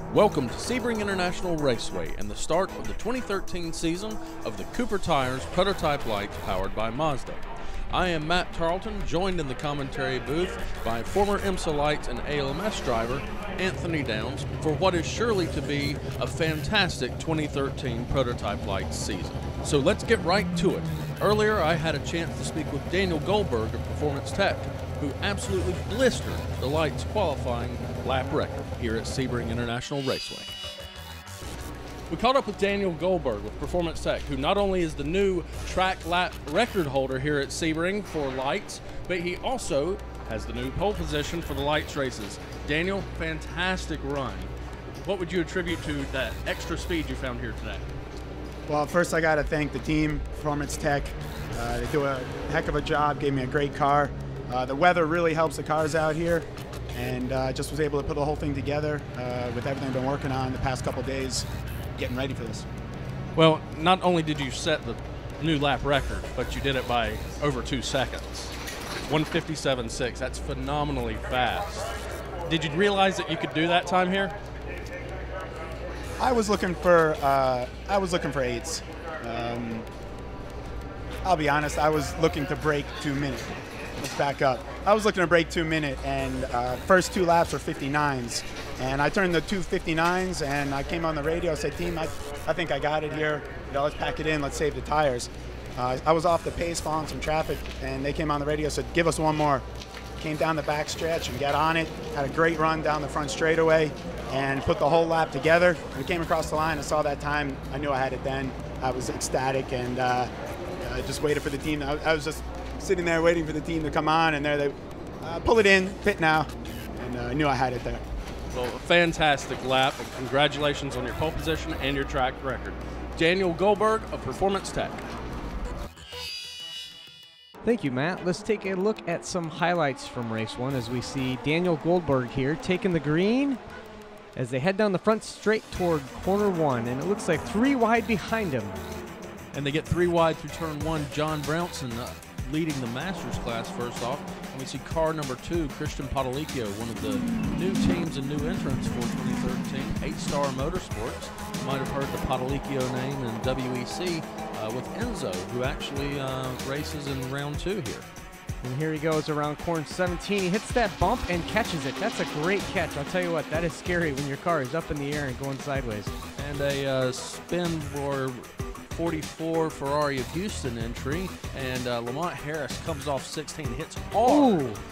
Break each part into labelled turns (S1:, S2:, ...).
S1: Welcome to Sebring International Raceway and the start of the 2013 season of the Cooper Tires Prototype Lights powered by Mazda. I am Matt Tarleton, joined in the commentary booth by former IMSA Lights and ALMS driver Anthony Downs for what is surely to be a fantastic 2013 Prototype Lights season. So let's get right to it. Earlier I had a chance to speak with Daniel Goldberg of Performance Tech, who absolutely blistered the Lights qualifying lap record here at Sebring International Raceway. We caught up with Daniel Goldberg with Performance Tech, who not only is the new track lap record holder here at Sebring for Lights, but he also has the new pole position for the Lights races. Daniel, fantastic run. What would you attribute to that extra speed you found here today?
S2: Well, first I got to thank the team, Performance Tech. They do a heck of a job, gave me a great car. The weather really helps the cars out here, and just was able to put the whole thing together with everything I've been working on the past couple days, getting ready for this.
S1: Well, not only did you set the new lap record, but you did it by over 2 seconds. 1:57.6, that's phenomenally fast. Did you realize that you could do that time here?
S2: I was looking for eights. I'll be honest, I was looking to break 2 minutes. Let's back up. I was looking to break 2 minutes, and first 2 laps were 59s. And I turned the 2:59s, and I came on the radio, said, team, I think I got it here. You know, let's pack it in, let's save the tires. I was off the pace, following some traffic, and they came on the radio, said, give us one more. Came down the back stretch and got on it, had a great run down the front straightaway, and put the whole lap together. When we came across the line, I saw that time, I knew I had it then. I was ecstatic, and I just waited for the team. I was just sitting there waiting for the team to come on, and there they pull it in, pit now, and I knew I had it there.
S1: Well, a fantastic lap, and congratulations on your pole position and your track record. Daniel Goldberg of Performance Tech.
S3: Thank you, Matt. Let's take a look at some highlights from race 1 as we see Daniel Goldberg here taking the green as they head down the front straight toward corner 1, and it looks like 3 wide behind him.
S1: And they get 3 wide through turn 1. John Brownson leading the Masters class first off. And we see car number 2, Christian Padalicchio, one of the new teams and new entrants for 2013, 8-Star Motorsports. You might have heard the Padalicchio name in WEC with Enzo, who actually races in round 2 here.
S3: And here he goes around corner 17. He hits that bump and catches it. That's a great catch. I'll tell you what, that is scary when your car is up in the air and going sideways.
S1: And a spin for 44 Ferrari of Houston entry, and Lamont Harris comes off 16, hits hard.
S3: Ooh,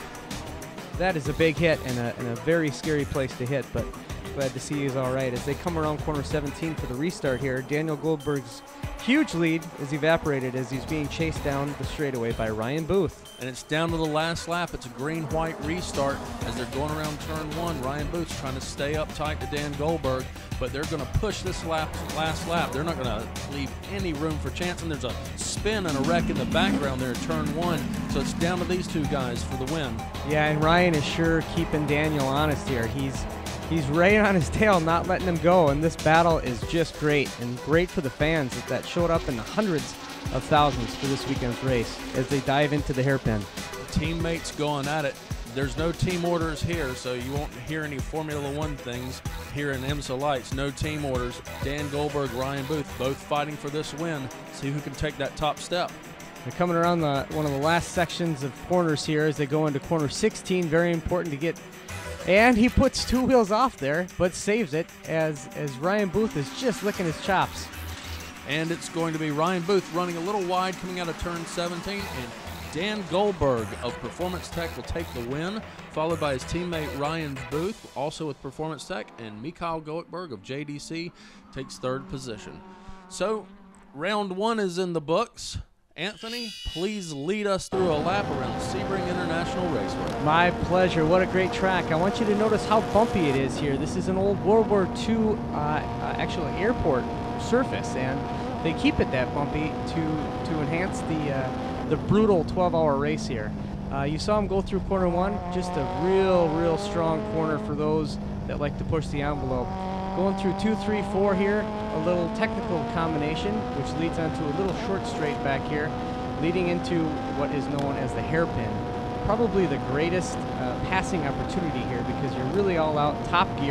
S3: that is a big hit and a very scary place to hit, but glad to see he's all right. As they come around corner 17 for the restart here, Daniel Goldberg's huge lead is evaporated as he's being chased down the straightaway by Ryan Booth.
S1: And it's down to the last lap. It's a green-white restart as they're going around turn 1. Ryan Booth's trying to stay up tight to Dan Goldberg, but they're going to push this last lap. They're not going to leave any room for chance, and there's a spin and a wreck in the background there in turn 1. So it's down to these 2 guys for the win.
S3: Yeah, and Ryan is sure keeping Daniel honest here. He's right on his tail, not letting him go, and this battle is just great, and great for the fans that showed up in the hundreds of thousands for this weekend's race as they dive into the hairpin.
S1: Teammates going at it. There's no team orders here, so you won't hear any Formula One things here in IMSA Lights. No team orders. Dan Goldberg, Ryan Booth, both fighting for this win. See who can take that top step.
S3: They're coming around one of the last sections of corners here as they go into corner 16. Very important to get. And he puts 2 wheels off there, but saves it as Ryan Booth is just licking his chops.
S1: And it's going to be Ryan Booth running a little wide coming out of turn 17, and Dan Goldberg of Performance Tech will take the win, followed by his teammate Ryan Booth, also with Performance Tech, and Mikhail Goldberg of JDC takes 3rd position. So, round 1 is in the books. Anthony, please lead us through a lap around Sebring International Raceway.
S3: My pleasure. What a great track. I want you to notice how bumpy it is here. This is an old World War II actual airport surface, and they keep it that bumpy to enhance the brutal 12-hour race here. You saw him go through corner 1, just a real strong corner for those that like to push the envelope. Going through 2, 3, 4 here, a little technical combination, which leads onto a little short straight back here, leading into what is known as the hairpin. Probably the greatest passing opportunity here because you're really all out top gear,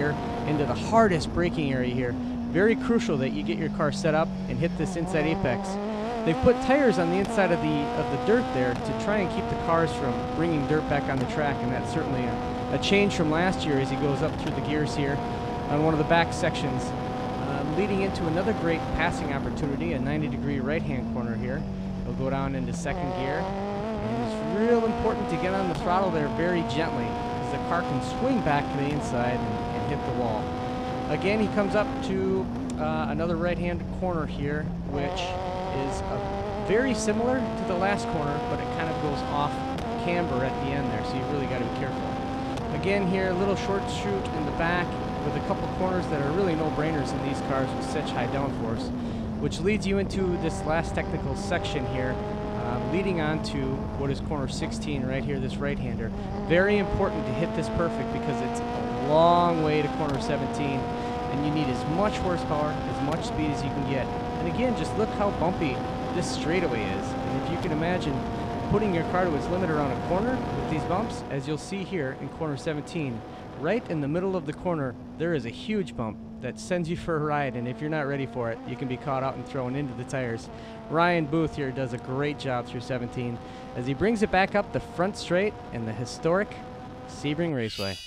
S3: into the hardest braking area here. Very crucial that you get your car set up and hit this inside apex. They've put tires on the inside of the dirt there to try and keep the cars from bringing dirt back on the track, and that's certainly a change from last year as he goes up through the gears here on one of the back sections, leading into another great passing opportunity, a 90-degree right-hand corner here. He'll go down into second gear, and it's real important to get on the throttle there very gently, because the car can swing back to the inside and hit the wall. Again, he comes up to another right-hand corner here, which is very similar to the last corner, but it kind of goes off camber at the end there, so you really got to be careful. Again here, a little short shoot in the back with a couple corners that are really no-brainers in these cars with such high downforce, which leads you into this last technical section here, leading on to what is corner 16 right here, this right-hander. Very important to hit this perfect because it's a long way to corner 17, and you need as much horsepower, as much speed as you can get. And again, just look how bumpy this straightaway is. And if you can imagine putting your car to its limit around a corner with these bumps, as you'll see here in corner 17, right in the middle of the corner, there is a huge bump that sends you for a ride, and if you're not ready for it, you can be caught out and thrown into the tires. Ryan Booth here does a great job through 17 as he brings it back up the front straight in the historic Sebring Raceway.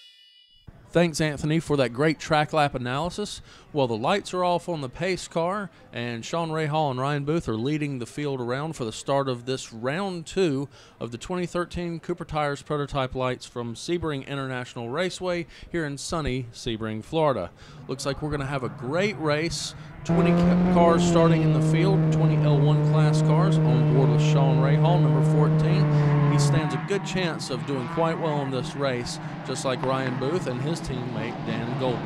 S1: Thanks, Anthony, for that great track lap analysis. Well, the lights are off on the pace car, and Sean Rahal and Ryan Booth are leading the field around for the start of this round 2 of the 2013 Cooper Tires prototype lights from Sebring International Raceway here in sunny Sebring, Florida. Looks like we're going to have a great race. 20 cars starting in the field, 20 L1 class cars on board with Sean Rahal, number 14. He stands a good chance of doing quite well in this race, just like Ryan Booth and his teammate Dan Goldberg.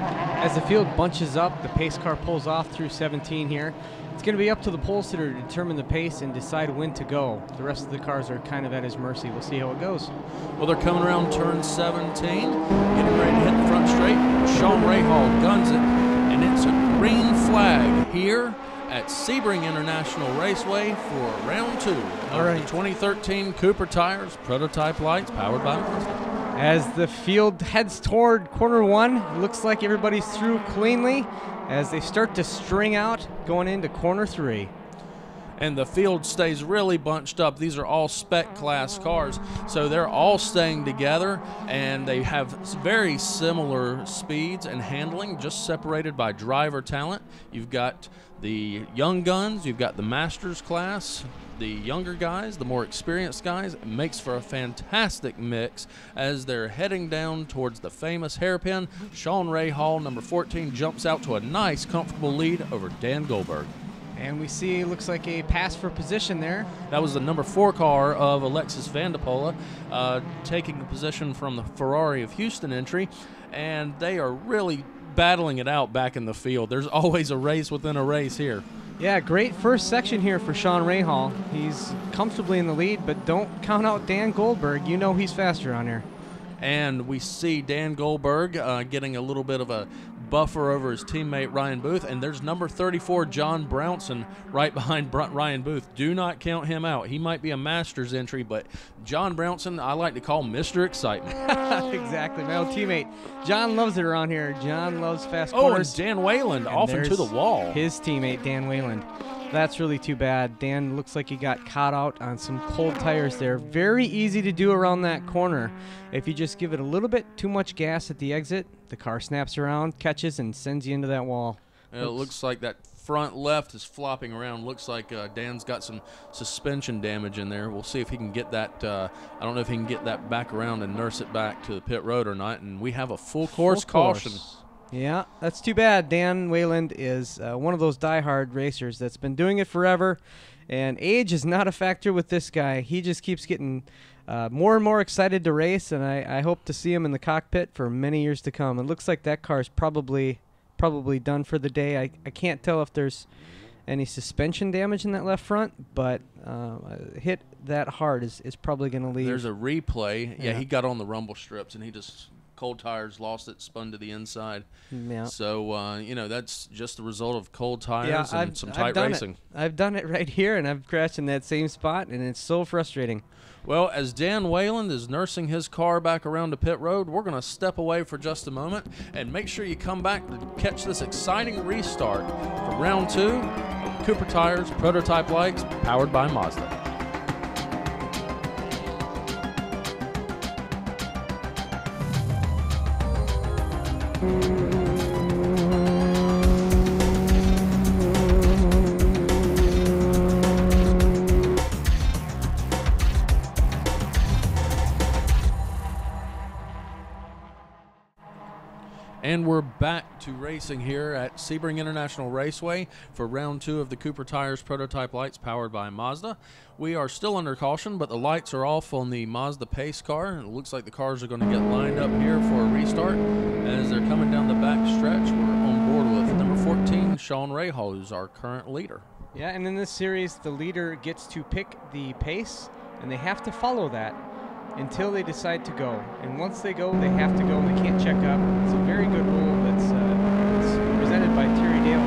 S3: As the field bunches up, the pace car pulls off through 17 here. It's going to be up to the pole sitter to determine the pace and decide when to go. The rest of the cars are kind of at his mercy. We'll see how it goes.
S1: Well, they're coming around turn 17, getting ready to hit the front straight. Sean Rahal guns it, and it's a green flag here at Sebring International Raceway for round 2 of the 2013 Cooper Tires prototype lights powered by Mazda.
S3: As the field heads toward corner 1, looks like everybody's through cleanly as they start to string out going into corner 3.
S1: And the field stays really bunched up. These are all spec class cars, so they're all staying together, and they have very similar speeds and handling, just separated by driver talent. You've got the young guns, you've got the masters class, the younger guys, the more experienced guys. It makes for a fantastic mix as they're heading down towards the famous hairpin. Sean Rahal, number 14, jumps out to a nice, comfortable lead over Dan Goldberg.
S3: And we see, looks like a pass for position there.
S1: That was the number 4 car of Alexis Van de Pola, taking the position from the Ferrari of Houston entry, and they are really battling it out back in the field. There's always a race within a race here.
S3: Yeah, great first section here for Sean Rahal. He's comfortably in the lead, but don't count out Dan Goldberg. You know he's faster on here.
S1: And we see Dan Goldberg getting a little bit of a buffer over his teammate Ryan Booth, and there's number 34 John Brownson right behind Ryan Booth. Do not count him out. He might be a Masters entry, but John Brownson, I like to call Mr. Excitement.
S3: Exactly, my old teammate. John loves it around here. John loves fast corners.
S1: And Dan Wayland off into the wall.
S3: His teammate Dan Wayland. That's really too bad. Dan looks like he got caught out on some cold tires there. Very easy to do around that corner. If you just give it a little bit too much gas at the exit, the car snaps around, catches, and sends you into that wall.
S1: It looks like that front left is flopping around. Looks like Dan's got some suspension damage in there. We'll see if he can get that. I don't know if he can get that back around and nurse it back to the pit road or not. And we have a full course caution.
S3: Yeah, that's too bad. Dan Wayland is one of those diehard racers that's been doing it forever, and age is not a factor with this guy. He just keeps getting more and more excited to race, and I hope to see him in the cockpit for many years to come. It looks like that car's probably done for the day. I can't tell if there's any suspension damage in that left front, but hit that hard is probably going to leave.
S1: There's a replay. Yeah, he got on the rumble strips, and he just Cold Tires lost it, spun to the inside.
S3: Yeah.
S1: So, you know, that's just the result of cold tires and some tight racing.
S3: I've done it right here, and I've crashed in that same spot, and it's so frustrating.
S1: Well, as Dan Wayland is nursing his car back around to pit road, we're going to step away for just a moment and make sure you come back to catch this exciting restart for round 2 of Cooper Tires Prototype Lights powered by Mazda. And we're back to racing here at Sebring International Raceway for round 2 of the Cooper Tires Prototype Lights powered by Mazda. We are still under caution, but the lights are off on the Mazda pace car. It looks like the cars are going to get lined up here for a restart. As they're coming down the back stretch, we're on board with number 14, Sean Rahal, who's our current leader.
S3: Yeah, and in this series, the leader gets to pick the pace, and they have to follow that until they decide to go. And once they go, they have to go, and they can't check up. It's a very good rule that's presented by Terry Dale,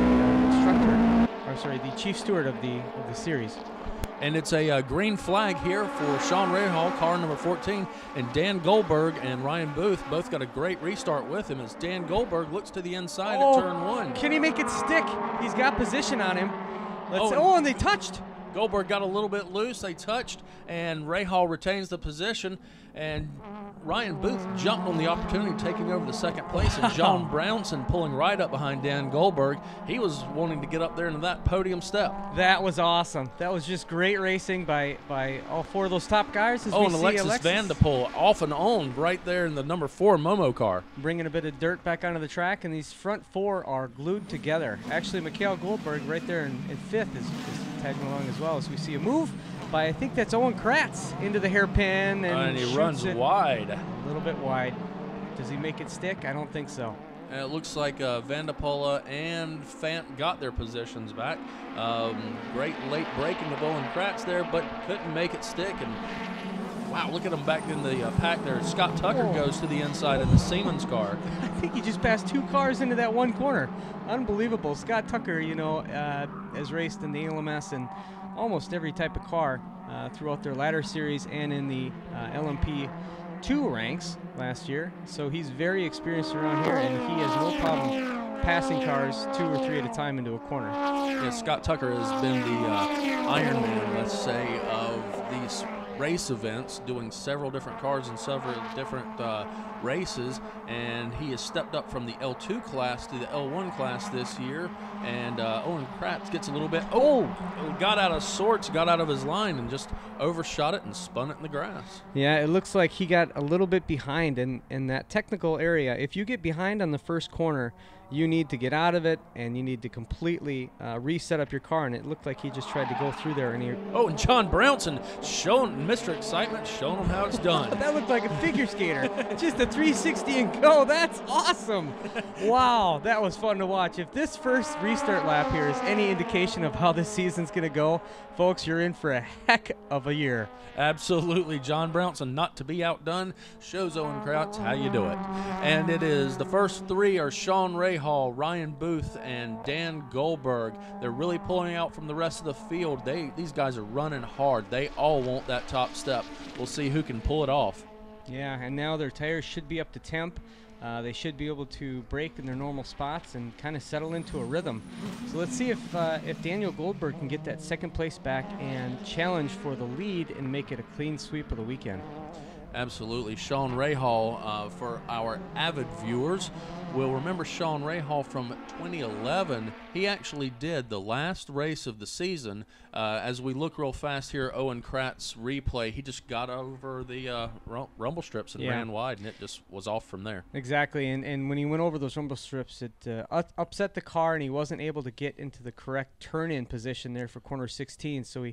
S3: the chief steward of the series.
S1: And it's a green flag here for Sean Rahal, car number 14, and Dan Goldberg and Ryan Booth both got a great restart with him as Dan Goldberg looks to the inside at turn 1.
S3: Can he make it stick? He's got position on him. And they touched.
S1: Goldberg got a little bit loose. They touched, and Rahal retains the position. And Ryan Booth jumped on the opportunity, taking over the second place. And John Brownson pulling right up behind Dan Goldberg. He was wanting to get up there into that podium step.
S3: That was awesome. That was just great racing by all 4 of those top guys.
S1: And Alexis Vanderpool off and on right there in the number 4 Momo car.
S3: Bringing a bit of dirt back onto the track, and these front 4 are glued together. Actually, Mikhail Goldberg right there in 5th is tagging along as well, as we see a move by, I think that's Owen Kratz, into the hairpin, and
S1: he runs wide.
S3: A little bit wide. Does he make it stick? I don't think so.
S1: And it looks like Vanderpool and Fant got their positions back. Great late braking of Owen Kratz there, but couldn't make it stick. And wow, look at him back in the pack there. Scott Tucker goes to the inside in the Siemens car.
S3: I think he just passed 2 cars into that one corner. Unbelievable. Scott Tucker, you know, has raced in the LMS and almost every type of car throughout their ladder series and in the LMP2 ranks last year. So he's very experienced around here, and he has no problem passing cars 2 or 3 at a time into a corner.
S1: Yeah, Scott Tucker has been the Iron Man, let's say, of these race events, doing several different cars in several different races, and he has stepped up from the L2 class to the L1 class this year. And Owen Kratz gets a little bit, got out of sorts, got out of his line, and just overshot it and spun it in the grass.
S3: Yeah, it looks like he got a little bit behind in that technical area. If you get behind on the first corner, you need to get out of it, and you need to completely reset up your car, and it looked like he just tried to go through there. And
S1: and John Brownson showing Mr. Excitement, showing him how it's done.
S3: That looked like a figure skater. Just a 360 and go. That's awesome. Wow, that was fun to watch. If this first restart lap here is any indication of how this season's going to go, folks, you're in for a heck of a year.
S1: Absolutely. John Brownson, not to be outdone, shows Owen Kratz how you do it. And it is the first 3 are Sean Rahal, Ryan Booth, and Dan Goldberg. They're really pulling out from the rest of the field. These guys are running hard. They all want that top step. We'll see who can pull it off.
S3: Yeah, and now their tires should be up to temp. They should be able to brake in their normal spots and kind of settle into a rhythm. So let's see if Daniel Goldberg can get that second place back and challenge for the lead and make it a clean sweep of the weekend.
S1: Absolutely. Sean Rahal, for our avid viewers, will remember Sean Rahal from 2011. He actually did the last race of the season. As we look real fast here, Owen Kratz replay, he just got over the rumble strips and ran wide, and it just was off from there.
S3: Exactly, and when he went over those rumble strips, it upset the car, and he wasn't able to get into the correct turn-in position there for corner 16, so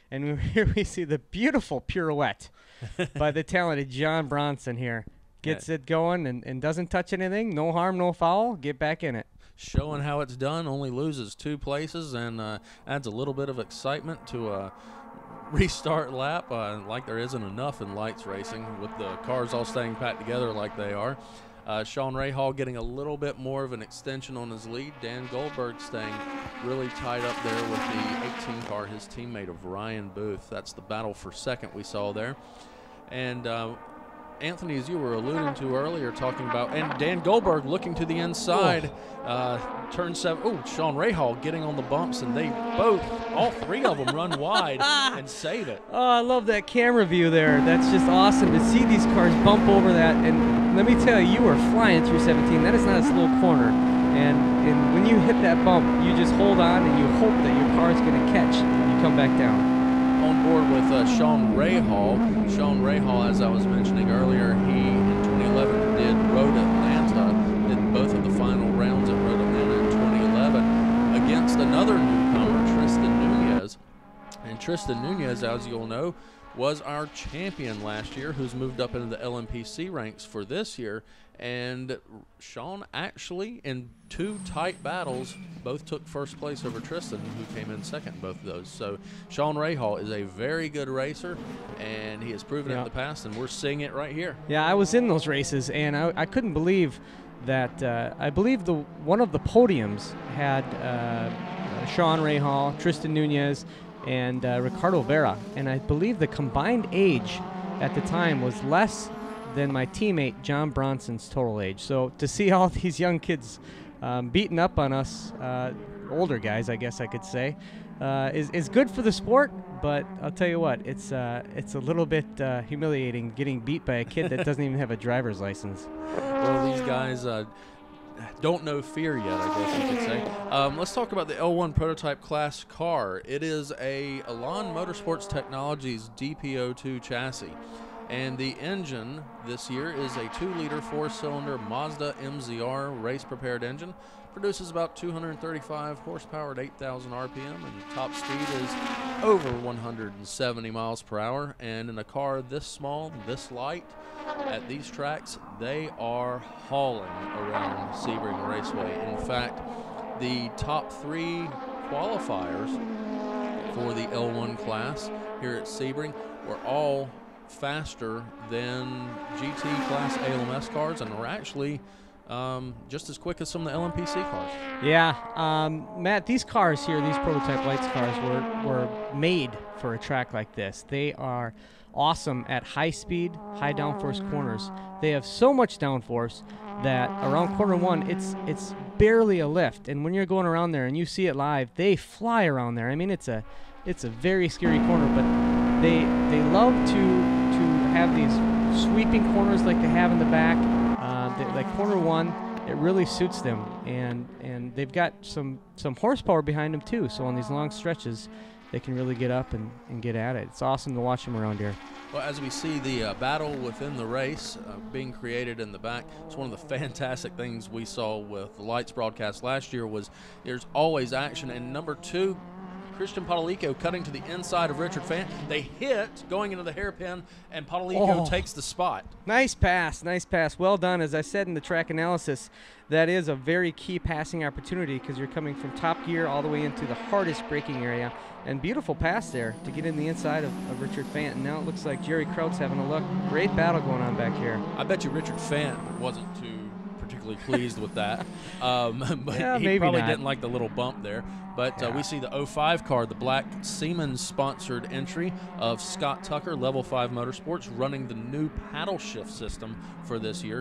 S3: here we see the beautiful pirouette by the talented John Bronson here. Gets it going and doesn't touch anything. No harm, no foul. Get back in it.
S1: Showing how it's done. Only loses 2 places and adds a little bit of excitement to a restart lap, like there isn't enough in lights racing with the cars all staying packed together like they are. Sean Rahal getting a little bit more of an extension on his lead. Dan Goldberg staying really tied up there with the 18 car, his teammate of Ryan Booth. That's the battle for second we saw there. And Anthony, as you were alluding to earlier, talking about, and Dan Goldberg looking to the inside, turn 7. Oh, Sean Rahal getting on the bumps, and they both, all three of them, run wide and save it.
S3: Oh, I love that camera view there. That's just awesome to see these cars bump over that. And let me tell you, you are flying through 17. That is not a slow corner. And when you hit that bump, you just hold on and you hope that your car is going to catch when you come back down.
S1: On board with Sean Rahal. Sean Rahal, as I was mentioning earlier, he in 2011 did Road Atlanta, did both of the final rounds at Road Atlanta in 2011 against another newcomer, Tristan Nunez. And Tristan Nunez, as you'll know, was our champion last year, who's moved up into the LMPC ranks for this year. And Sean actually, in 2 tight battles, both took first place over Tristan, who came in second in both of those. So Sean Rahal is a very good racer, and he has proven it in the past, and we're seeing it right here.
S3: Yeah, I was in those races, and I couldn't believe that. I believe one of the podiums had Sean Rahal, Tristan Nunez, and Ricardo Vera, and I believe the combined age at the time was less than my teammate John Bronson's total age. So to see all these young kids beating up on us, older guys, I guess I could say, is good for the sport. But I'll tell you what, it's a little bit humiliating getting beat by a kid that doesn't even have a driver's license.
S1: Well, these guys don't know fear yet, I guess you could say. Let's talk about the L1 prototype class car. It is a Elan Motorsports Technologies DP02 chassis. And the engine this year is a 2-liter 4-cylinder Mazda MZR race-prepared engine. Produces about 235 horsepower at 8,000 RPM, and the top speed is over 170 miles per hour. And in a car this small, this light, at these tracks, they are hauling around Sebring Raceway. In fact, the top 3 qualifiers for the L1 class here at Sebring were all faster than GT class ALMS cars, and were actually just as quick as some of the LMPC cars.
S3: Yeah, Matt, these cars here, these prototype lights cars, were made for a track like this. They are awesome at high speed, high downforce corners. They have so much downforce that around corner 1, it's barely a lift, and when you're going around there and you see it live, they fly around there. I mean, it's a very scary corner, but they love to have these sweeping corners like they have in the back. Like corner 1, it really suits them, and they've got some horsepower behind them too. So on these long stretches, they can really get up and get at it. It's awesome to watch them around here.
S1: Well, as we see the battle within the race being created in the back, it's one of the fantastic things we saw with the lights broadcast last year was there's always action. And number 2, Christian Padalico cutting to the inside of Richard Fant. They hit going into the hairpin, and Padalico takes the spot.
S3: Nice pass, nice pass. Well done. As I said in the track analysis, that is a very key passing opportunity because you're coming from top gear all the way into the hardest braking area. And beautiful pass there to get in the inside of Richard Fant. And now it looks like Jerry Kraut's having a look. Great battle going on back here.
S1: I bet you Richard Fant wasn't too particularly pleased with that. But
S3: yeah,
S1: he probably
S3: not.
S1: didn't like the little bump there. But we see the 05 car, the black Siemens-sponsored entry of Scott Tucker, Level 5 Motorsports, running the new paddle shift system for this year.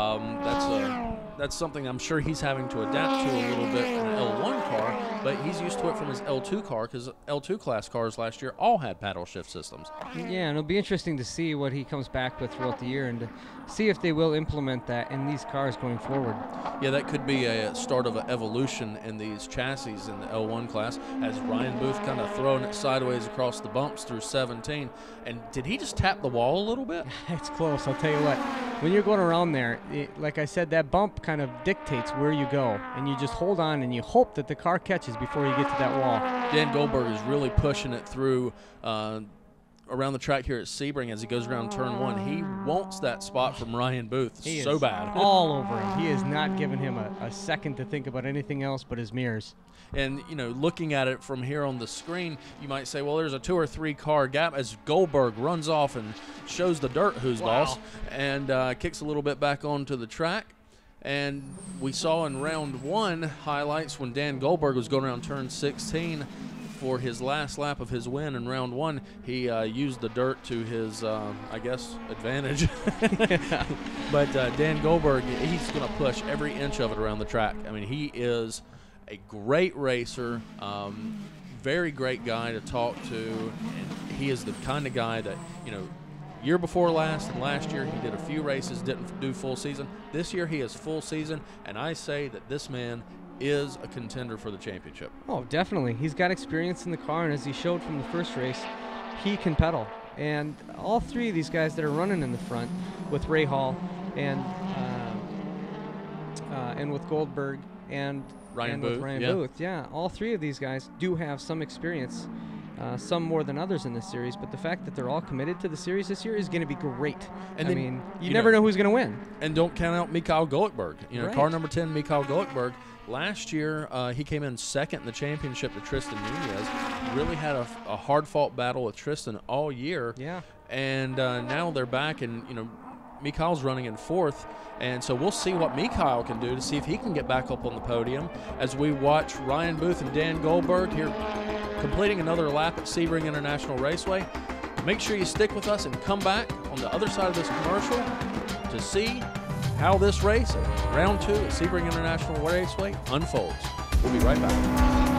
S1: That's something I'm sure he's having to adapt to a little bit in an L1 car, but he's used to it from his L2 car because L2 class cars last year all had paddle shift systems.
S3: Yeah, and it'll be interesting to see what he comes back with throughout the year and to see if they will implement that in these cars going forward.
S1: Yeah, that could be a start of an evolution in these chassis in the L1 class, as Ryan Booth kind of throwing it sideways across the bumps through 17. And did he just tap the wall a little bit?
S3: It's close, I'll tell you what. When you're going around there, like I said, that bump kind of dictates where you go, and you just hold on and you hope that the car catches before you get to that wall.
S1: Dan Goldberg is really pushing it through around the track here at Sebring as he goes around turn 1. He wants that spot from Ryan Booth so bad.
S3: All over him. He is not giving him a second to think about anything else but his mirrors.
S1: And, you know, looking at it from here on the screen, you might say, well, there's a 2 or 3 car gap as Goldberg runs off and shows the dirt who's boss and kicks a little bit back onto the track. And we saw in round 1 highlights when Dan Goldberg was going around turn 16 for his last lap of his win in round 1. He used the dirt to his, I guess, advantage. But Dan Goldberg, he's going to push every inch of it around the track. I mean, he is a great racer, very great guy to talk to, and he is the kind of guy that, you know, year before last and last year he did a few races, didn't do full season. This year he is full season, and I say that this man is a contender for the championship.
S3: Oh, definitely. He's got experience in the car, and as he showed from the first race, he can pedal. And all 3 of these guys that are running in the front with Ray Hall and with Goldberg and
S1: Ryan
S3: with
S1: Booth,
S3: Ryan Booth, all 3 of these guys do have some experience, some more than others in this series. But the fact that they're all committed to the series this year is going to be great.
S1: And
S3: I mean, you never know who's going to win.
S1: And don't count out Mikhail Goldberg. You know,
S3: Right.
S1: car number 10, Mikhail Goldberg. Last year, he came in second in the championship to Tristan Nunez. Really had a hard-fought battle with Tristan all year.
S3: Yeah.
S1: And now they're back, and, you know, Mikhail's running in 4th. And so we'll see what Mikhail can do to see if he can get back up on the podium as we watch Ryan Booth and Dan Goldberg here completing another lap at Sebring International Raceway. Make sure you stick with us and come back on the other side of this commercial to see how this race, round 2 at Sebring International Raceway, unfolds. We'll be right back.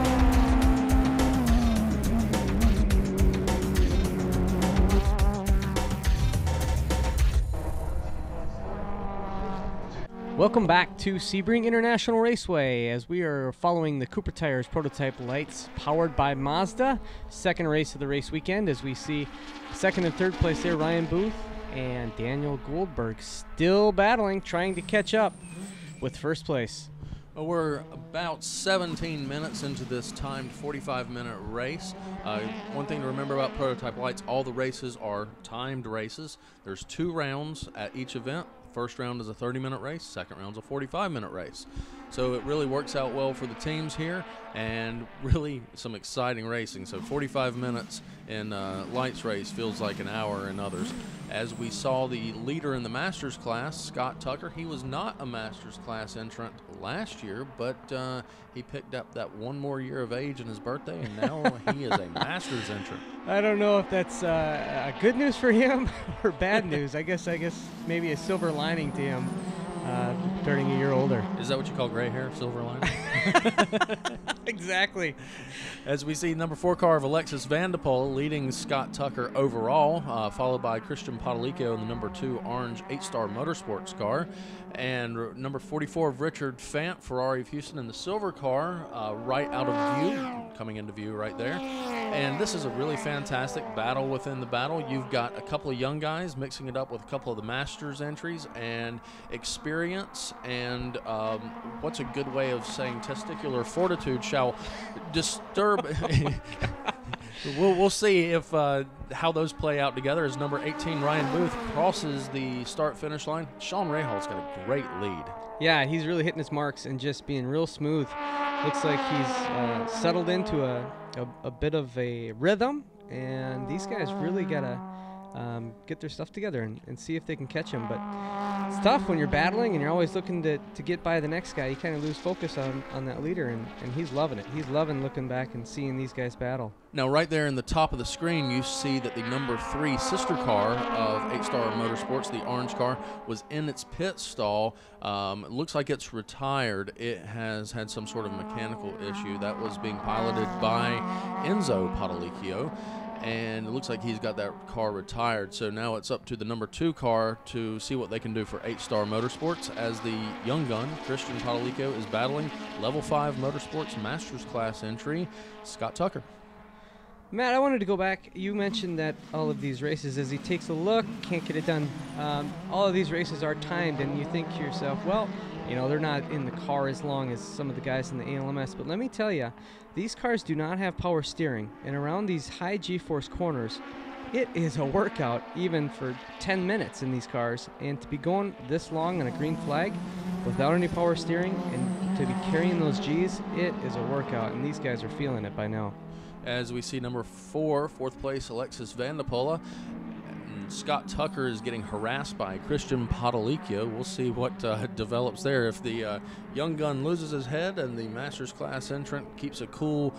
S3: Welcome back to Sebring International Raceway as we are following the Cooper Tires prototype lights powered by Mazda. Second race of the race weekend as we see second and third place there, Ryan Booth and Daniel Goldberg still battling, trying to catch up with first place.
S1: Well, we're about 17 minutes into this timed 45-minute race. One thing to remember about prototype lights, all the races are timed races. There's 2 rounds at each event. First round is a 30-minute race. Second round is a 45-minute race. So it really works out well for the teams here, and really some exciting racing. So 45 minutes in lights race feels like an hour in others. As we saw the leader in the Masters class, Scott Tucker, he was not a Masters class entrant last year, but he picked up that 1 more year of age in his birthday, and now he is a Masters entrant.
S3: I don't know if that's good news for him or bad news. I guess maybe a silver lining to him turning a year older.
S1: Is that what you call gray hair, silver lining?
S3: Exactly.
S1: As we see number 4 car of Alexis Vandepol leading Scott Tucker overall, followed by Christian Podolico in the number 2 orange 8-star Motorsports car, and number 44 of Richard Fant, Ferrari of Houston, in the silver car, right out of view, coming into view right there. And this is a really fantastic battle within the battle. You've got a couple of young guys mixing it up with a couple of the Masters entries and experience, and what's a good way of saying testicular fortitude shall disturb. We'll see if how those play out together as number 18 Ryan Booth crosses the start-finish line. Sean Rahall's got a great lead.
S3: Yeah, he's really hitting his marks and just being real smooth. Looks like he's settled into a bit of a rhythm, and these guys really got to get their stuff together and see if they can catch him. But it's tough when you're battling and you're always looking to get by the next guy. You kind of lose focus on that leader, and he's loving it. He's loving looking back and seeing these guys battle.
S1: Now, right there in the top of the screen, you see that the number 3 sister car of 8-Star Motorsports, the orange car, was in its pit stall. It looks like it's retired. It has had some sort of mechanical issue that was being piloted by Enzo Podolicchio, and it looks like he's got that car retired. So now it's up to the number 2 car to see what they can do for 8-Star Motorsports as the young gun, Christian Podolicchio, is battling Level 5 Motorsports Masters Class entry, Scott Tucker.
S3: Matt, I wanted to go back. You mentioned that all of these races, as he takes a look, can't get it done. All of these races are timed, and you think to yourself, well, you know, they're not in the car as long as some of the guys in the ALMS. But let me tell you, these cars do not have power steering. And around these high G-force corners, It is a workout even for 10 minutes in these cars, and to be going this long on a green flag without any power steering and to be carrying those G's, it is a workout, and these guys are feeling it by now.
S1: As we see number 4, fourth place, Alexis Vandepola. Scott Tucker is getting harassed by Christian Podolicchio. We'll see what develops there. If the young gun loses his head and the Masters class entrant keeps a cool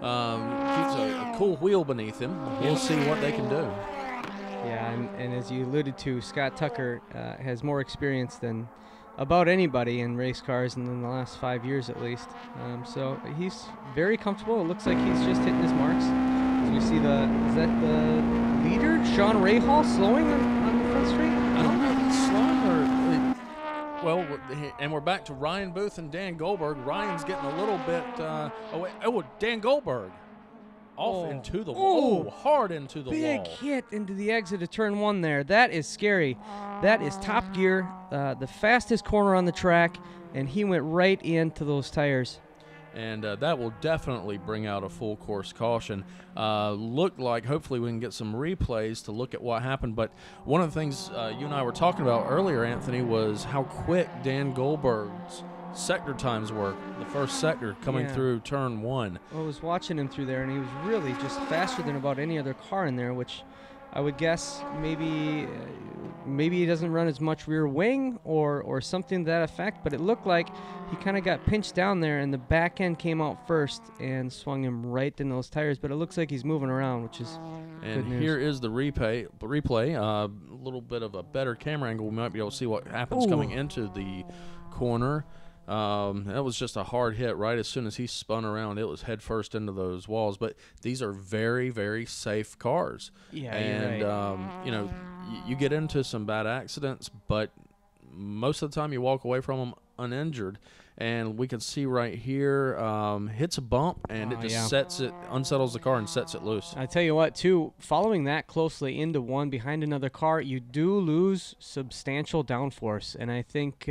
S1: wheel beneath him, we'll see what they can do.
S3: Yeah, and as you alluded to, Scott Tucker has more experience than about anybody in race cars in the last 5 years at least. So he's very comfortable. It looks like he's just hitting his marks. As we see is that the leader, Sean Rahal, slowing on the front straight?
S1: I don't know if he's slowing or... Well, and we're back to Ryan Booth and Dan Goldberg. Ryan's getting a little bit... Dan Goldberg off into the wall. Hard into the wall.
S3: Big hit into the exit of turn 1 there. That is scary. That is top gear, the fastest corner on the track, and he went right into those tires.
S1: And that will definitely bring out a full course caution. Looked like hopefully we can get some replays to look at what happened. But one of the things you and I were talking about earlier, Anthony, was how quick Dan Goldberg's sector times were. The first sector coming through turn 1.
S3: Well, I was watching him through there, and he was really just faster than about any other car in there, which I would guess maybe he doesn't run as much rear wing or something to that effect, but it looked like he kind of got pinched down there, and the back end came out first and swung him right in those tires, but it looks like he's moving around, which is good news.
S1: Here is the replay. A little bit of a better camera angle. We might be able to see what happens coming into the corner. That was just a hard hit. Right as soon as he spun around, it was head first into those walls. But these are very, very safe cars.
S3: Yeah,
S1: and
S3: you're right.
S1: you know, you get into some bad accidents, but most of the time you walk away from them uninjured. And we can see right here, hits a bump, and it just unsettles the car and sets it loose.
S3: I tell you what, too, following that closely into one behind another car, you do lose substantial downforce. And I think,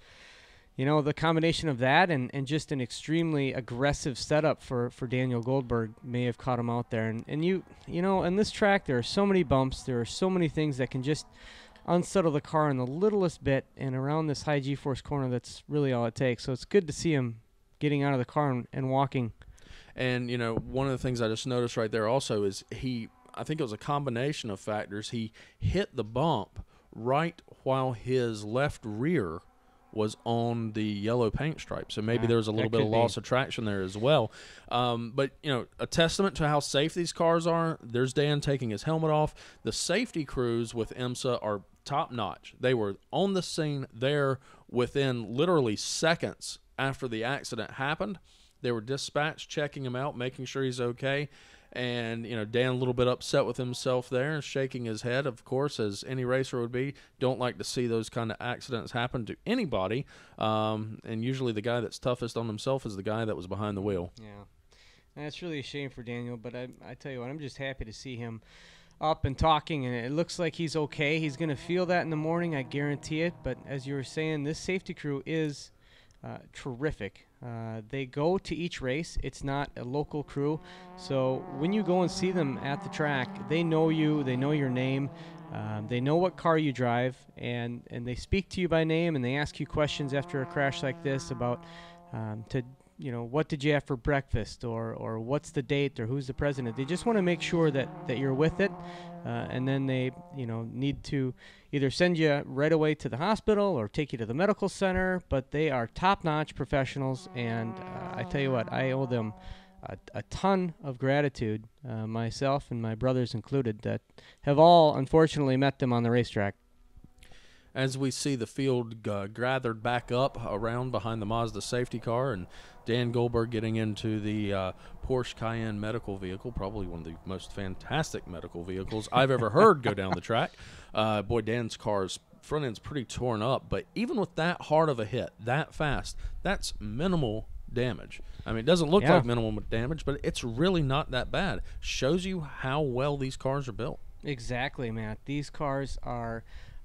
S3: the combination of that and just an extremely aggressive setup for Daniel Goldberg may have caught him out there. And in this track, there are so many bumps. There are so many things that can just unsettle the car in the littlest bit, and around this high G-force corner, that's really all it takes. So it's good to see him getting out of the car and walking.
S1: And, one of the things I just noticed right there also is I think it was a combination of factors. He hit the bump right while his left rear was on the yellow paint stripe. So maybe there was a little bit of loss of traction there as well. But, a testament to how safe these cars are. There's Dan taking his helmet off. The safety crews with IMSA are top-notch. They were on the scene there within literally seconds after the accident happened. They were dispatched, checking him out, making sure he's okay. And, Dan a little bit upset with himself there and shaking his head, of course, as any racer would be. Don't like to see those kind of accidents happen to anybody. And usually the guy that's toughest on himself is the guy that was behind the wheel.
S3: Yeah. And it's really a shame for Daniel, but I tell you what, I'm just happy to see him up and talking, and it looks like he's okay. He's going to feel that in the morning, I guarantee it. But as you were saying, this safety crew is terrific. They go to each race. It's not a local crew. So when you go and see them at the track, they know you. They know your name. They know what car you drive, and they speak to you by name, and they ask you questions after a crash like this about what did you have for breakfast, or what's the date, or who's the president. They just want to make sure that you're with it, and then they need to either send you right away to the hospital or take you to the medical center. But they are top-notch professionals, and I tell you what, I owe them a ton of gratitude, myself and my brothers included, that have all unfortunately met them on the racetrack.
S1: As we see the field gathered back up around behind the Mazda safety car, and Dan Goldberg getting into the Porsche Cayenne medical vehicle, probably one of the most fantastic medical vehicles I've ever heard go down the track. Boy, Dan's car's front end's pretty torn up, but even with that hard of a hit, that fast, that's minimal damage. I mean, it doesn't look like minimal damage, but it's really not that bad. Shows you how well these cars are built.
S3: Exactly, Matt. These cars are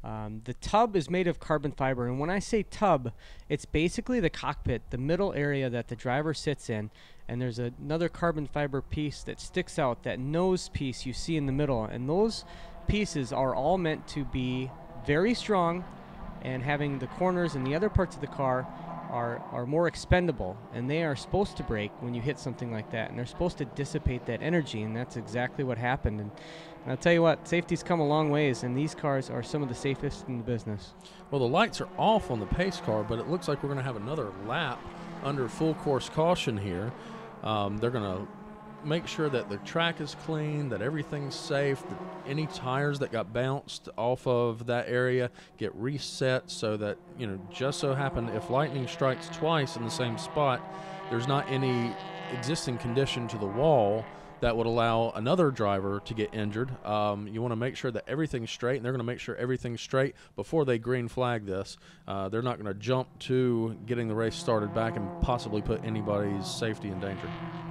S3: The tub is made of carbon fiber, and when I say tub, it's basically the cockpit, the middle area that the driver sits in, and there's another carbon fiber piece that sticks out, that nose piece you see in the middle, and those pieces are all meant to be very strong, and having the corners and the other parts of the car are more expendable, and they are supposed to break when you hit something like that, and they're supposed to dissipate that energy, and that's exactly what happened. And I'll tell you what, safety's come a long ways, and these cars are some of the safest in the business.
S1: Well, the lights are off on the pace car, but it looks like we're going to have another lap under full course caution here. They're going to make sure that the track is clean, that everything's safe, that any tires that got bounced off of that area get reset, so that, you know, just so happen if lightning strikes twice in the same spot, there's not any existing condition to the wall that would allow another driver to get injured. You want to make sure that everything's straight, and they're going to make sure everything's straight before they green flag this. They're not going to jump to getting the race started back and possibly put anybody's safety in danger.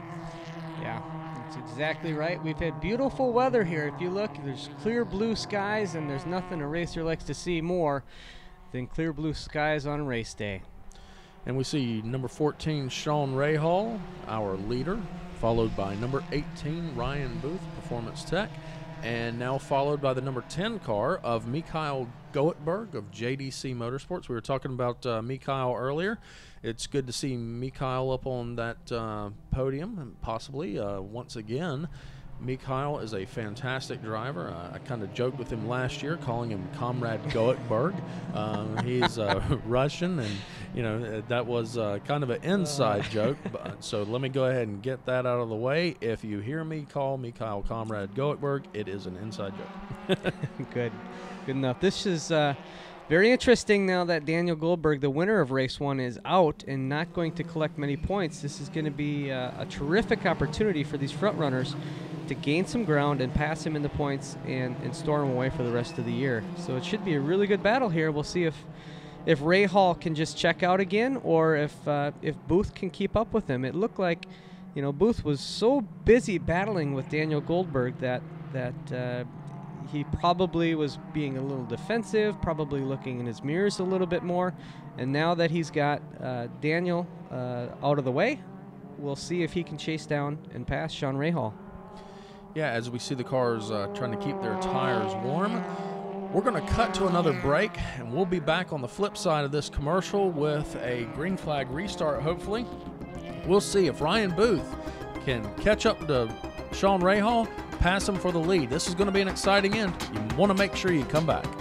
S3: Yeah, that's exactly right. We've had beautiful weather here. If you look, there's clear blue skies, and there's nothing a racer likes to see more than clear blue skies on race day.
S1: And we see number 14, Sean Rahal, our leader, followed by number 18, Ryan Booth, Performance Tech, and now followed by the number 10 car of Mikhail Goetberg of JDC Motorsports. We were talking about Mikhail earlier. It's good to see Mikhail up on that podium, and possibly once again. Mikhail is a fantastic driver. I kind of joked with him last year, calling him Comrade Goetberg. He's Russian, and you know that was kind of an inside joke. So let me go ahead and get that out of the way. If you hear me call Mikhail Comrade Goetberg, it is an inside joke.
S3: Good enough. This is very interesting now that Daniel Goldberg, the winner of race 1, is out and not going to collect many points. This is going to be a terrific opportunity for these front runners to gain some ground and pass him in the points and store him away for the rest of the year. So it should be a really good battle here. We'll see if Rahal can just check out again, or if Booth can keep up with him. It looked like, you know, Booth was so busy battling with Daniel Goldberg that he probably was being a little defensive, probably looking in his mirrors a little bit more. And now that he's got Daniel out of the way, we'll see if he can chase down and pass Sean Rahal.
S1: Yeah, as we see the cars trying to keep their tires warm, we're going to cut to another break, and we'll be back on the flip side of this commercial with a green flag restart, hopefully. We'll see if Ryan Booth can catch up to Sean Rahal, pass him for the lead. This is going to be an exciting end. You want to make sure you come back.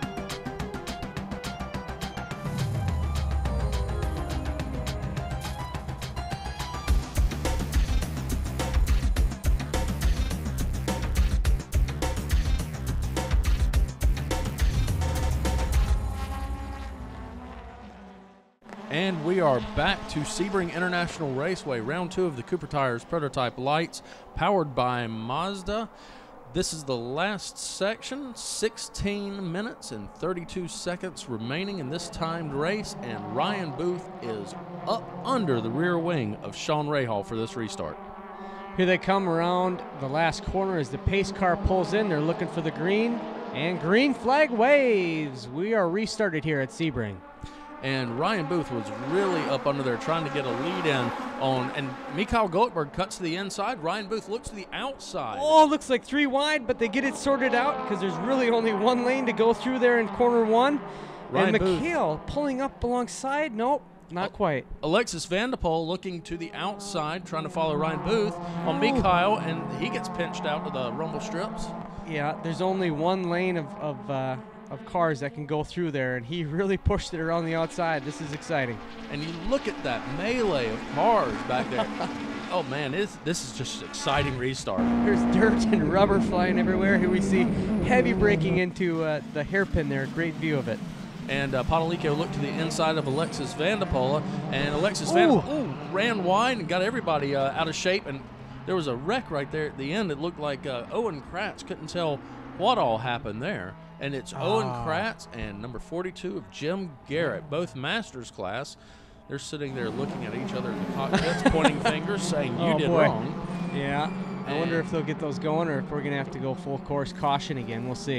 S1: And we are back to Sebring International Raceway, round 2 of the Cooper Tires Prototype Lights, powered by Mazda. This is the last section, 16 minutes and 32 seconds remaining in this timed race, and Ryan Booth is up under the rear wing of Sean Rahal for this restart.
S3: Here they come around the last corner as the pace car pulls in. They're looking for the green, and green flag waves. We are restarted here at Sebring.
S1: And Ryan Booth was really up under there trying to get a lead in on, and Mikhail Goetberg cuts to the inside. Ryan Booth looks to the outside.
S3: Oh, looks like 3 wide, but they get it sorted out because there's really only 1 lane to go through there in corner 1.
S1: Ryan
S3: and Mikhail pulling up alongside. Nope, not quite.
S1: Alexis Vanderpoel looking to the outside, trying to follow Ryan Booth on Mikhail, and he gets pinched out to the rumble strips.
S3: Yeah, there's only 1 lane of cars that can go through there, and he really pushed it around the outside. This is exciting.
S1: And you look at that melee of cars back there. Oh man, this is just an exciting restart.
S3: There's dirt and rubber flying everywhere. Here we see heavy braking into the hairpin there. Great view of it.
S1: And Padalico looked to the inside of Alexis Vanderpoel, and Alexis Vanderpoel ran wide and got everybody out of shape, and there was a wreck right there at the end. It looked like Owen Kratz couldn't tell what all happened there. And it's Owen Kratz and number 42 of Jim Garrett, both Masters class. They're sitting there looking at each other in the cockpits, pointing fingers, saying, you did wrong.
S3: Yeah. I wonder if they'll get those going, or if we're going to have to go full course caution again. We'll see.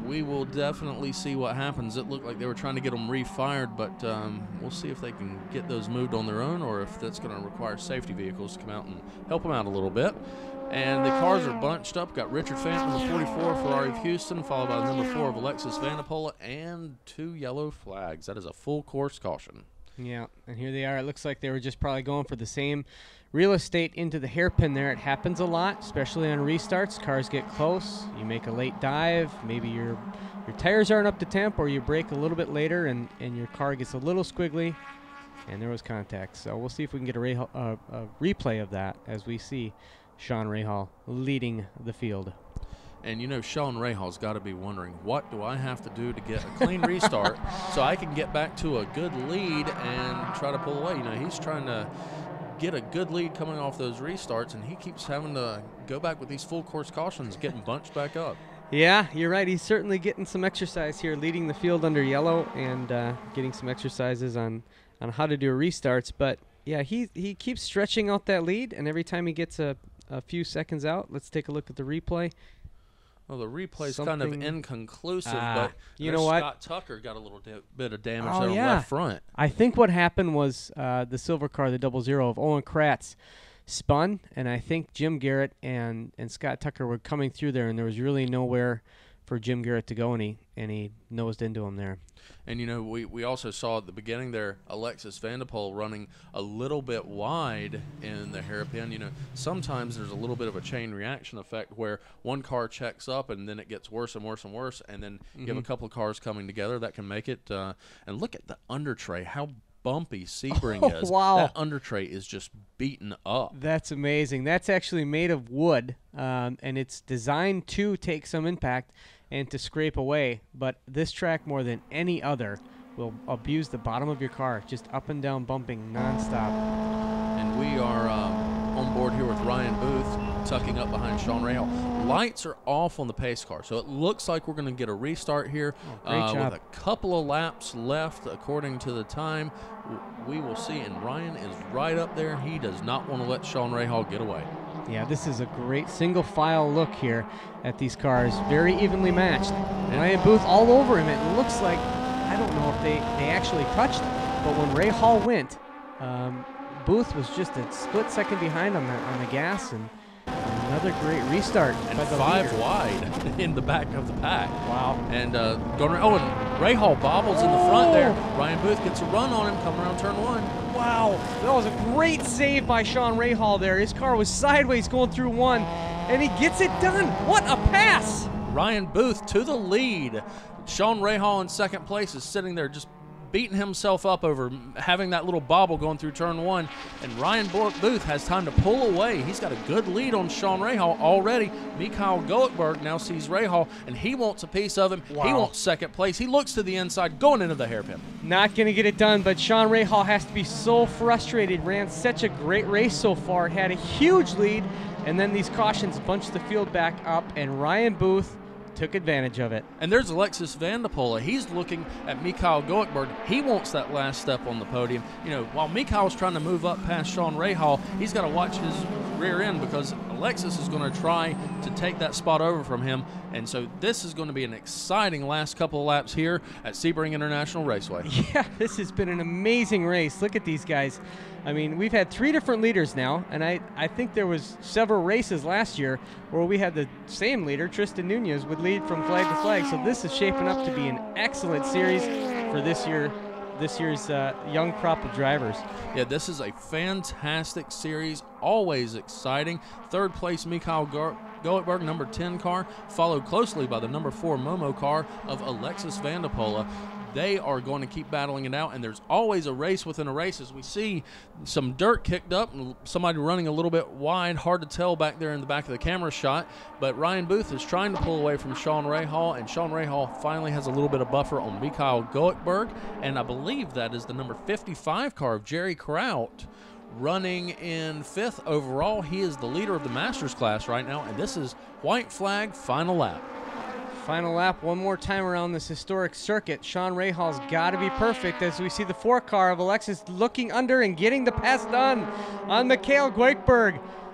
S1: we will definitely see what happens. It looked like they were trying to get them refired, but we'll see if they can get those moved on their own or if that's going to require safety vehicles to come out and help them out a little bit. And the cars are bunched up. Got Richard Phantom, the 44, Ferrari of Houston, followed by the number 4 of Alexis Vanderpola, and 2 yellow flags. That is a full course caution.
S3: Yeah, and here they are. It looks like they were just probably going for the same real estate into the hairpin there. It happens a lot, especially on restarts. Cars get close. You make a late dive. Maybe your tires aren't up to temp, or you brake a little bit later, and your car gets a little squiggly, and there was contact. So we'll see if we can get a replay of that as we see Sean Rahal leading the field.
S1: And you know, Sean Rahal's got to be wondering, what do I have to do to get a clean restart so I can get back to a good lead and try to pull away? You know, he's trying to get a good lead coming off those restarts, and he keeps having to go back with these full course cautions, getting bunched back up.
S3: Yeah, you're right. He's certainly getting some exercise here, leading the field under yellow, and getting some exercises on how to do restarts. But yeah, he keeps stretching out that lead, and every time he gets a few seconds out, let's take a look at the replay.
S1: Well, the replay's kind of inconclusive, but
S3: you know what?
S1: Scott Tucker got a little bit of damage
S3: Oh,
S1: there on
S3: yeah.
S1: left front.
S3: I think what happened was the silver car, the 00 of Owen Kratz, spun, and I think Jim Garrett and Scott Tucker were coming through there, and there was really nowhere for Jim Garrett to go, and he nosed into him there.
S1: And, you know, we also saw at the beginning there Alexis Vanderpool running a little bit wide in the hairpin. You know, sometimes there's a little bit of a chain reaction effect where one car checks up and then it gets worse and worse and worse, and then you have a couple of cars coming together that can make it. And look at the under tray, how bumpy Sebring is.
S3: Wow.
S1: That under tray is just beaten up.
S3: That's amazing. That's actually made of wood, and it's designed to take some impact and to scrape away, but this track more than any other will abuse the bottom of your car, just up and down bumping nonstop.
S1: And we are on board here with Ryan Booth tucking up behind Sean Rahal. Lights are off on the pace car, so it looks like we're going to get a restart here with a couple of laps left according to the time. We will see, and Ryan is right up there. He does not want to let Sean Rahal get away.
S3: Yeah, this is a great single file look here at these cars. Very evenly matched. Ryan Booth all over him. It looks like, I don't know if they actually touched him, but when Rahal went, Booth was just a split second behind on the gas, and another great restart.
S1: And 5 wide in the back of the pack.
S3: Wow.
S1: And going around, and Rahal bobbles in the front there. Ryan Booth gets a run on him coming around turn 1.
S3: Wow, that was a great save by Sean Rahal there. His car was sideways going through 1, and he gets it done. What a pass!
S1: Ryan Booth to the lead. Sean Rahal in second place is sitting there just beating himself up over having that little bobble going through turn 1, and Ryan Booth has time to pull away. He's got a good lead on Sean Rahal already. Mikhail Goekberg now sees Rahal, and he wants a piece of him.
S3: Wow.
S1: He wants second place. He looks to the inside, going into the hairpin.
S3: Not going to get it done, but Sean Rahal has to be so frustrated. Ran such a great race so far, had a huge lead, and then these cautions bunched the field back up, and Ryan Booth took advantage of it.
S1: And there's Alexis Vanderpola. He's looking at Mikhail Goekberg. He wants that last step on the podium. You know, while Mikhail's trying to move up past Sean Rahal, he's got to watch his rear end because Alexis is going to try to take that spot over from him. And so this is going to be an exciting last couple of laps here at Sebring International Raceway.
S3: Yeah, this has been an amazing race. Look at these guys. I mean, we've had 3 different leaders now, and I think there was several races last year where we had the same leader, Tristan Nunez, would lead from flag to flag. So this is shaping up to be an excellent series for this year's young crop of drivers.
S1: Yeah, this is a fantastic series, always exciting. Third place, Mikhail Goekberg, number 10 car, followed closely by the number 4 Momo car of Alexis Vanderpola. They are going to keep battling it out, and there's always a race within a race. As we see some dirt kicked up and somebody running a little bit wide, hard to tell back there in the back of the camera shot, but Ryan Booth is trying to pull away from Sean Rahal, and Sean Rahal finally has a little bit of buffer on Mikhail Goekberg, and I believe that is the number 55 car of Jerry Kraut, running in 5th overall. He is the leader of the Masters class right now, and this is white flag, final lap.
S3: Final lap one more time around this historic circuit. Sean Rahal's got to be perfect as we see the 4 car of Alexis looking under and getting the pass done on Mikhail Goekberg.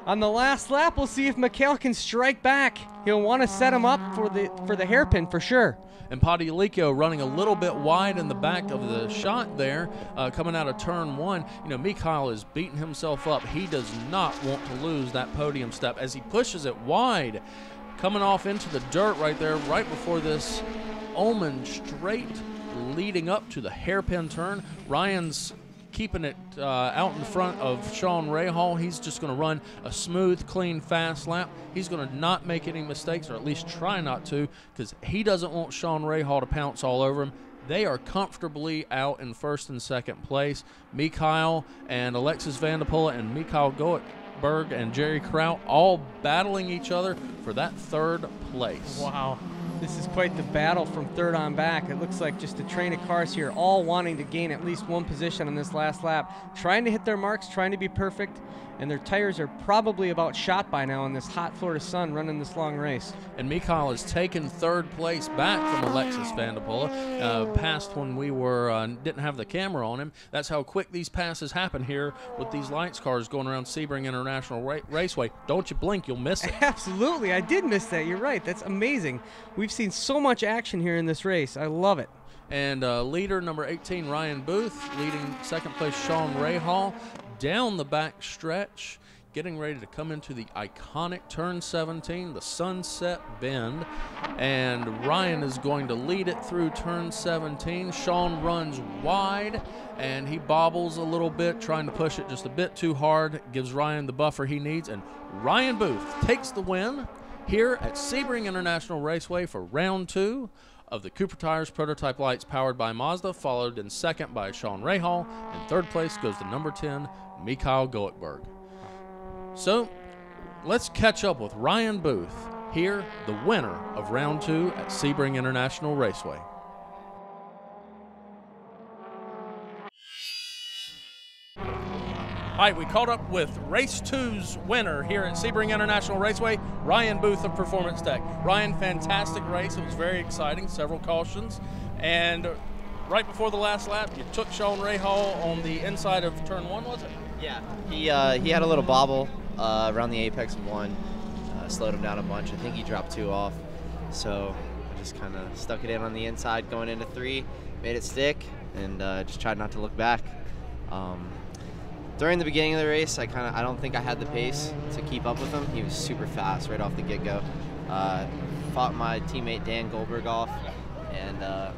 S3: On the last lap, we'll see if Mikhail can strike back. He'll want to set him up for the hairpin for sure.
S1: And Padialico running a little bit wide in the back of the shot there, coming out of turn 1. You know, Mikhail is beating himself up. He does not want to lose that podium step as he pushes it wide, coming off into the dirt right there, right before this Omen straight leading up to the hairpin turn. Ryan's keeping it out in front of Sean Rahal. He's just going to run a smooth, clean, fast lap. He's going to not make any mistakes, or at least try not to, because he doesn't want Sean Rahal to pounce all over him. They are comfortably out in first and second place. Mikhail and Alexis Van der Poel and Mikhail Goetberg and Jerry Kraut all battling each other for that third place.
S3: Wow. This is quite the battle from third on back. It looks like just a train of cars here, all wanting to gain at least one position on this last lap, trying to hit their marks, trying to be perfect, and their tires are probably about shot by now in this hot Florida sun running this long race.
S1: And Mikhail has taken third place back from Alexis Van der Poel, passed when we were didn't have the camera on him. That's how quick these passes happen here with these lights cars going around Sebring International Raceway. Don't you blink, you'll miss it.
S3: Absolutely, I did miss that. You're right. That's amazing. We've seen so much action here in this race. I love it.
S1: And leader number 18, Ryan Booth, leading second place Sean Rahal. Down the back stretch, getting ready to come into the iconic turn 17, the Sunset Bend, and Ryan is going to lead it through turn 17. Sean runs wide, and he bobbles a little bit, trying to push it just a bit too hard, gives Ryan the buffer he needs, and Ryan Booth takes the win here at Sebring International Raceway for round 2 of the Cooper Tires Prototype Lights powered by Mazda, followed in second by Sean Rahal. In third place goes to number 10, Mikhail Goetberg. So let's catch up with Ryan Booth here, the winner of round 2 at Sebring International Raceway. All right, we caught up with Race 2's winner here at Sebring International Raceway, Ryan Booth of Performance Tech. Ryan, fantastic race. It was very exciting, several cautions. And right before the last lap, you took Sean Rahal on the inside of turn 1, was it?
S4: Yeah, he had a little bobble around the apex of 1, slowed him down a bunch. I think he dropped 2 off. So I just kind of stuck it in on the inside going into 3, made it stick, and just tried not to look back. During the beginning of the race, I don't think I had the pace to keep up with him. He was super fast right off the get-go. Fought my teammate Dan Goldberg off, and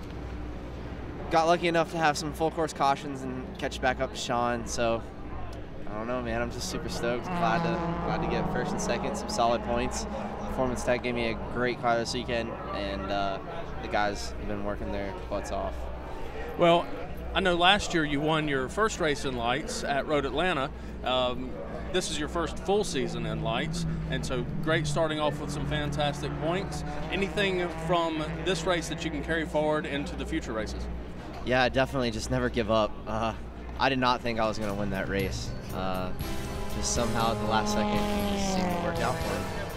S4: got lucky enough to have some full course cautions and catch back up to Sean. So I don't know, man. I'm just super stoked. Glad to get first and second, some solid points. Performance Tech gave me a great car this weekend, and the guys have been working their butts off.
S1: Well, I know last year you won your first race in lights at Road Atlanta. This is your first full season in lights, and so great starting off with some fantastic points. Anything from this race that you can carry forward into the future races?
S4: Yeah, definitely just never give up. I did not think I was going to win that race. Just somehow at the last second, it just seemed to work out for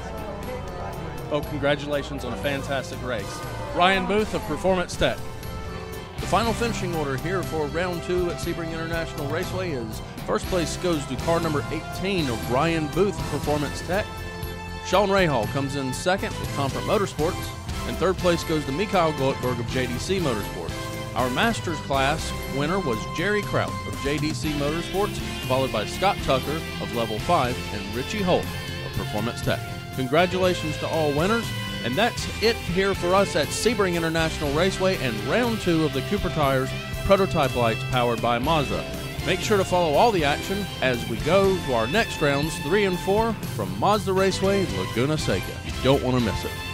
S4: me.
S1: Well, congratulations on a fantastic race. Ryan Booth of Performance Tech. The final finishing order here for round 2 at Sebring International Raceway is first place goes to car number 18 of Ryan Booth of Performance Tech. Sean Rahal comes in second with Comfort Motorsports, and third place goes to Mikhail Goetberg of JDC Motorsports. Our Masters class winner was Jerry Kraut of JDC Motorsports, followed by Scott Tucker of Level 5 and Richie Holt of Performance Tech. Congratulations to all winners. And that's it here for us at Sebring International Raceway and round 2 of the Cooper Tires Prototype Lights powered by Mazda. Make sure to follow all the action as we go to our next rounds 3 and 4 from Mazda Raceway, Laguna Seca. You don't want to miss it.